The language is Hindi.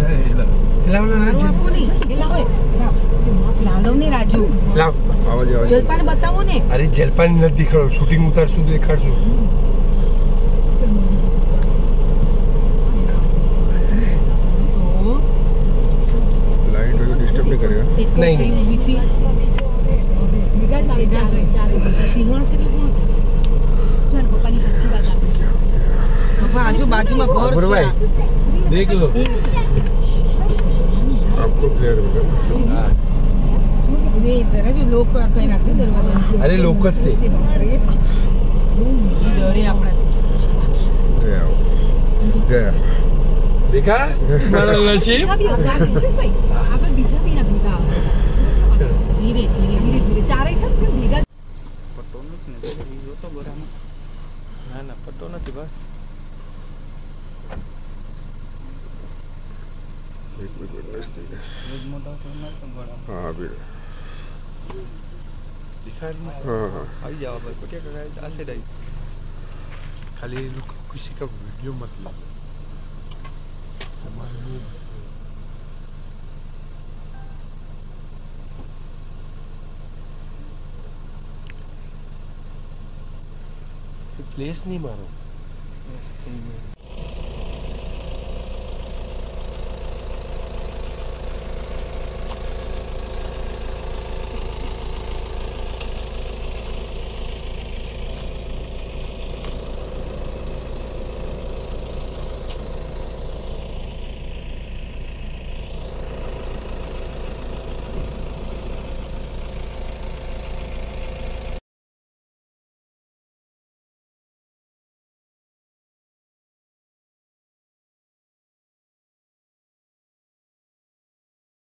हिलाओ ना आपको नहीं हिलाओ नहीं राजू लाओ आवाज जलपान बताओ ने अरे जलपान न दिखाओ शूटिंग उतारશું દેખાડજો तो लाइट वगैरह डिस्टर्ब नहीं करेगा नहीं सिंहण से के कोण છે ના પપ્પાની સાચી વાત આપે પપ્પા આજુબાજુમાં ઘર બરોબર છે देख लो आपको क्लियर होगा हाँ ये इधर है जो लोग कहीं रखते दरवाजा अरे लोकस से डरे अपना गया गया देखा मारा नसीब આગળ બીજા બી ના ભેગા ધીરે ધીરે ધીરે ધીરે ચારે સાથ કેમ ભેગા પટ્ટો નથી ને બીજો તો બરાબર ના ના પટ્ટો નથી બસ एक मिनट नजदीक है રોજ મોટા ફોનમાં તો બરાબર हाँ अभी दिखा हाँ हाँ આવી જાવ બસ કોટિયા કાકા આ સાઈડ આવી खाली लोग किसी का वीडियो मत लो फ्लैश नहीं मारो